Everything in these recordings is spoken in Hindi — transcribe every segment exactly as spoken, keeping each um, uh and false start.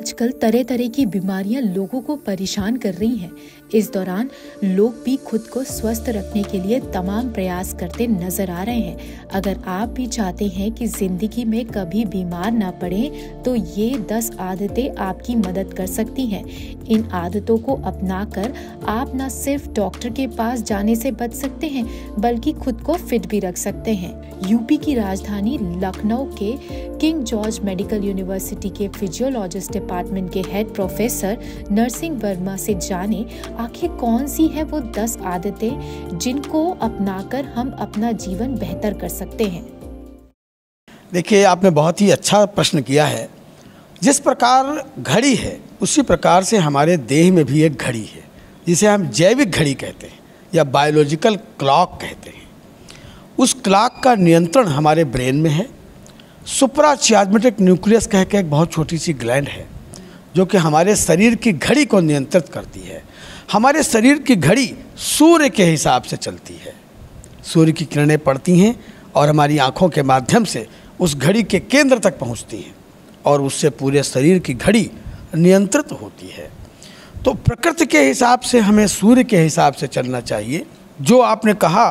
आजकल तरह तरह की बीमारियां लोगों को परेशान कर रही हैं। इस दौरान लोग भी खुद को स्वस्थ रखने के लिए तमाम प्रयास करते नजर आ रहे हैं। अगर आप भी चाहते हैं कि जिंदगी में कभी बीमार ना पड़े तो ये दस आदतें आपकी मदद कर सकती हैं। इन आदतों को अपनाकर आप न सिर्फ डॉक्टर के पास जाने से बच सकते हैं बल्कि खुद को फिट भी रख सकते हैं। यूपी की राजधानी लखनऊ के किंग जॉर्ज मेडिकल यूनिवर्सिटी के फिजियोलॉजिस्ट डिपार्टमेंट के हेड प्रोफेसर नरसिंह वर्मा से जाने आखिर कौन सी है वो दस आदतें जिनको अपनाकर हम अपना जीवन बेहतर कर सकते हैं। देखिए, आपने बहुत ही अच्छा प्रश्न किया है। जिस प्रकार घड़ी है उसी प्रकार से हमारे देह में भी एक घड़ी है जिसे हम जैविक घड़ी कहते हैं या बायोलॉजिकल क्लॉक कहते हैं। उस क्लॉक का नियंत्रण हमारे ब्रेन में है। सुप्राचियाज्मेटिक न्यूक्लियस कह के एक बहुत छोटी सी ग्लैंड है जो कि हमारे शरीर की घड़ी को नियंत्रित करती है। हमारे शरीर की घड़ी सूर्य के हिसाब से चलती है। सूर्य की किरणें पड़ती हैं और हमारी आँखों के माध्यम से उस घड़ी के केंद्र तक पहुँचती हैं और उससे पूरे शरीर की घड़ी नियंत्रित होती है। तो प्रकृति के हिसाब से हमें सूर्य के हिसाब से चलना चाहिए। जो आपने कहा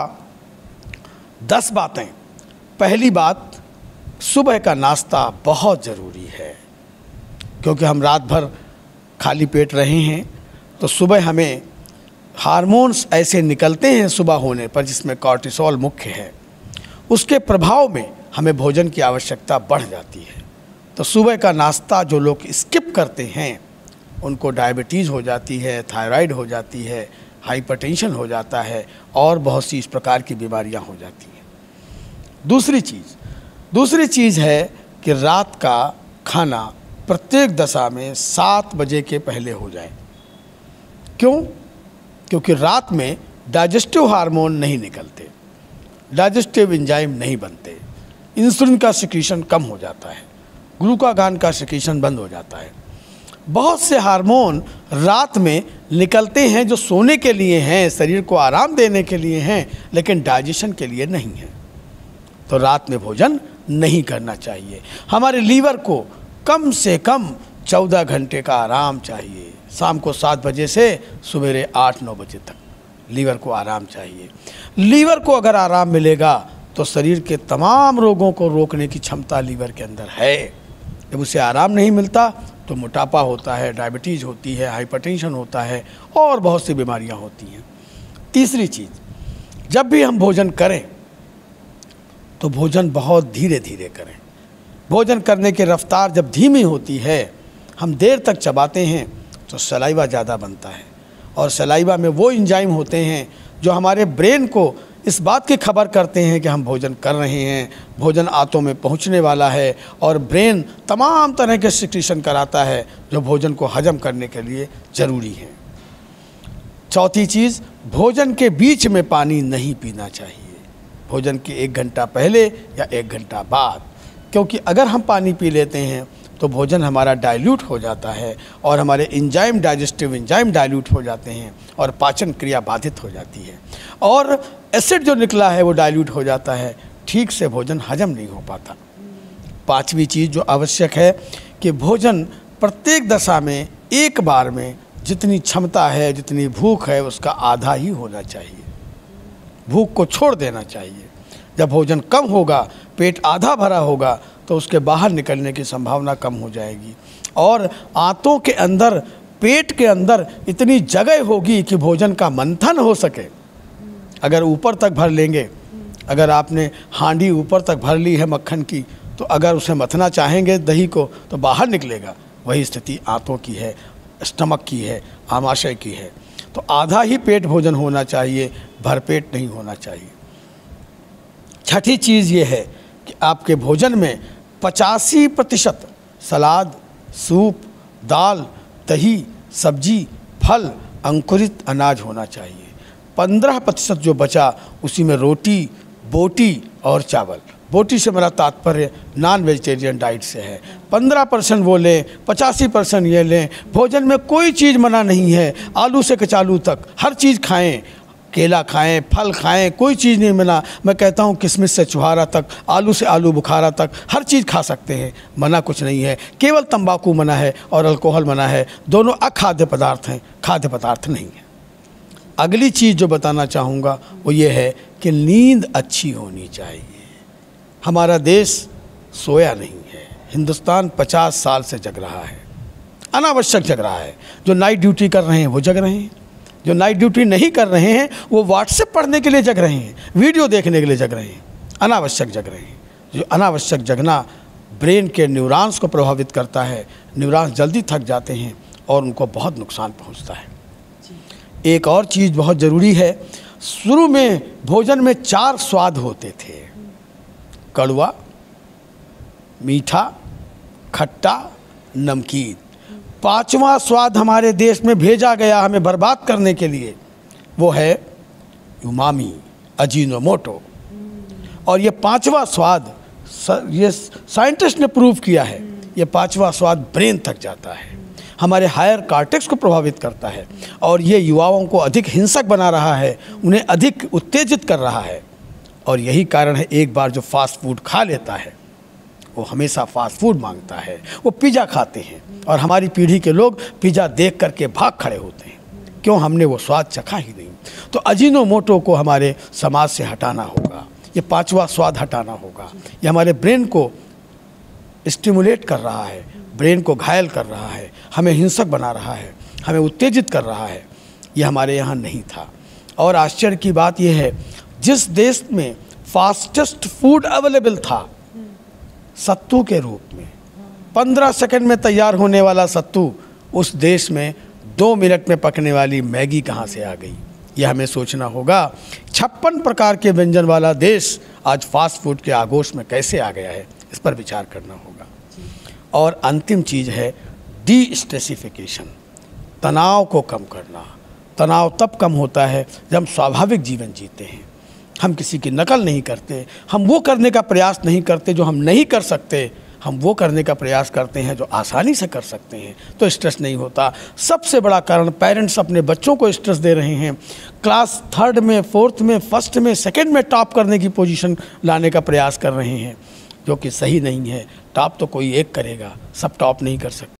दस बातें, पहली बात, सुबह का नाश्ता बहुत ज़रूरी है क्योंकि हम रात भर खाली पेट रहे हैं तो सुबह हमें हार्मोन्स ऐसे निकलते हैं सुबह होने पर जिसमें कॉर्टिसोल मुख्य है। उसके प्रभाव में हमें भोजन की आवश्यकता बढ़ जाती है। तो सुबह का नाश्ता जो लोग स्किप करते हैं उनको डायबिटीज़ हो जाती है, थायराइड हो जाती है, हाइपरटेंशन हो जाता है और बहुत सी इस प्रकार की बीमारियां हो जाती हैं। दूसरी चीज़ दूसरी चीज़ है कि रात का खाना प्रत्येक दशा में सात बजे के पहले हो जाए। क्यों? क्योंकि रात में डाइजेस्टिव हार्मोन नहीं निकलते, डाइजेस्टिव एंजाइम नहीं बनते, इंसुलिन का सिक्रीशन कम हो जाता है, ग्लूकागॉन का सिक्रीशन बंद हो जाता है। बहुत से हार्मोन रात में निकलते हैं जो सोने के लिए हैं, शरीर को आराम देने के लिए हैं, लेकिन डाइजेशन के लिए नहीं है। तो रात में भोजन नहीं करना चाहिए। हमारे लीवर को कम से कम चौदह घंटे का आराम चाहिए। शाम को सात बजे से सवेरे आठ नौ बजे तक लीवर को आराम चाहिए। लीवर को अगर आराम मिलेगा तो शरीर के तमाम रोगों को रोकने की क्षमता लीवर के अंदर है। जब उसे आराम नहीं मिलता तो मोटापा होता है, डायबिटीज़ होती है, हाइपरटेंशन होता है और बहुत सी बीमारियां होती हैं। तीसरी चीज़, जब भी हम भोजन करें तो भोजन बहुत धीरे धीरे करें। भोजन करने की रफ्तार जब धीमी होती है, हम देर तक चबाते हैं तो सलाइवा ज़्यादा बनता है और सलाइवा में वो एंजाइम होते हैं जो हमारे ब्रेन को इस बात की खबर करते हैं कि हम भोजन कर रहे हैं, भोजन आंतों में पहुंचने वाला है और ब्रेन तमाम तरह के सिक्रीशन कराता है जो भोजन को हजम करने के लिए ज़रूरी है। चौथी चीज़, भोजन के बीच में पानी नहीं पीना चाहिए, भोजन के एक घंटा पहले या एक घंटा बाद, क्योंकि अगर हम पानी पी लेते हैं तो भोजन हमारा डाइल्यूट हो जाता है और हमारे एंजाइम, डाइजेस्टिव एंजाइम डाइल्यूट हो जाते हैं और पाचन क्रिया बाधित हो जाती है और एसिड जो निकला है वो डाइल्यूट हो जाता है, ठीक से भोजन हजम नहीं हो पाता। पांचवी चीज़ जो आवश्यक है कि भोजन प्रत्येक दशा में एक बार में जितनी क्षमता है, जितनी भूख है, उसका आधा ही होना चाहिए। भूख को छोड़ देना चाहिए। जब भोजन कम होगा, पेट आधा भरा होगा तो उसके बाहर निकलने की संभावना कम हो जाएगी और आंतों के अंदर, पेट के अंदर इतनी जगह होगी कि भोजन का मंथन हो सके। अगर ऊपर तक भर लेंगे, अगर आपने हांडी ऊपर तक भर ली है मक्खन की, तो अगर उसे मथना चाहेंगे दही को तो बाहर निकलेगा। वही स्थिति आंतों की है, स्टमक की है, आमाशय की है। तो आधा ही पेट भोजन होना चाहिए, भरपेट नहीं होना चाहिए। छठी चीज़ ये है कि आपके भोजन में पचासी प्रतिशत सलाद, सूप, दाल, दही, सब्जी, फल, अंकुरित अनाज होना चाहिए। पंद्रह प्रतिशत जो बचा उसी में रोटी, बोटी और चावल। बोटी से मेरा तात्पर्य नॉन वेजिटेरियन डाइट से है। पंद्रह परसेंट वो लें, पचासी परसेंट ये लें। भोजन में कोई चीज़ मना नहीं है, आलू से कचालू तक हर चीज़ खाएं। केला खाएं, फल खाएं, कोई चीज़ नहीं मना। मैं कहता हूँ किशमिश से छुहारा तक, आलू से आलू बुखारा तक हर चीज़ खा सकते हैं, मना कुछ नहीं है। केवल तंबाकू मना है और अल्कोहल मना है, दोनों अखाद्य पदार्थ हैं, खाद्य पदार्थ नहीं है। अगली चीज़ जो बताना चाहूँगा वो ये है कि नींद अच्छी होनी चाहिए। हमारा देश सोया नहीं है, हिंदुस्तान पचास साल से जग रहा है, अनावश्यक जग रहा है। जो नाइट ड्यूटी कर रहे हैं वो जग रहे हैं, जो नाइट ड्यूटी नहीं कर रहे हैं वो व्हाट्सएप पढ़ने के लिए जग रहे हैं, वीडियो देखने के लिए जग रहे हैं, अनावश्यक जग रहे हैं। जो अनावश्यक जगना ब्रेन के न्यूरॉन्स को प्रभावित करता है, न्यूरॉन्स जल्दी थक जाते हैं और उनको बहुत नुकसान पहुंचता है। एक और चीज़ बहुत ज़रूरी है, शुरू में भोजन में चार स्वाद होते थे, कड़वा, मीठा, खट्टा, नमकीन। पांचवा स्वाद हमारे देश में भेजा गया हमें बर्बाद करने के लिए, वो है उमामी, अजीनोमोटो। और ये पांचवा स्वाद, ये साइंटिस्ट ने प्रूव किया है, ये पांचवा स्वाद ब्रेन तक जाता है, हमारे हायर कॉर्टेक्स को प्रभावित करता है और ये युवाओं को अधिक हिंसक बना रहा है, उन्हें अधिक उत्तेजित कर रहा है। और यही कारण है एक बार जो फास्ट फूड खा लेता है वो हमेशा फास्ट फूड मांगता है, वो पिज़्ज़ा खाते हैं और हमारी पीढ़ी के लोग पिज़्ज़ा देख करके भाग खड़े होते हैं, क्यों? हमने वो स्वाद चखा ही नहीं। तो अजीनोमोटो को हमारे समाज से हटाना होगा, ये पांचवा स्वाद हटाना होगा। ये हमारे ब्रेन को स्टिमुलेट कर रहा है, ब्रेन को घायल कर रहा है, हमें हिंसक बना रहा है, हमें उत्तेजित कर रहा है। ये हमारे यहाँ नहीं था। और आश्चर्य की बात यह है, जिस देश में फास्टेस्ट फूड अवेलेबल था सत्तू के रूप में, पंद्रह सेकंड में तैयार होने वाला सत्तू, उस देश में दो मिनट में पकने वाली मैगी कहाँ से आ गई? यह हमें सोचना होगा। छप्पन प्रकार के व्यंजन वाला देश आज फास्ट फूड के आगोश में कैसे आ गया है, इस पर विचार करना होगा। और अंतिम चीज़ है डी स्ट्रेसिफिकेशन, तनाव को कम करना। तनाव तब कम होता है जब हम स्वाभाविक जीवन जीते हैं, हम किसी की नकल नहीं करते, हम वो करने का प्रयास नहीं करते जो हम नहीं कर सकते, हम वो करने का प्रयास करते हैं जो आसानी से कर सकते हैं, तो स्ट्रेस नहीं होता। सबसे बड़ा कारण पेरेंट्स अपने बच्चों को स्ट्रेस दे रहे हैं, क्लास थर्ड में, फोर्थ में, फर्स्ट में, सेकंड में टॉप करने की पोजीशन लाने का प्रयास कर रहे हैं, जो कि सही नहीं है। टॉप तो कोई एक करेगा, सब टॉप नहीं कर सकते।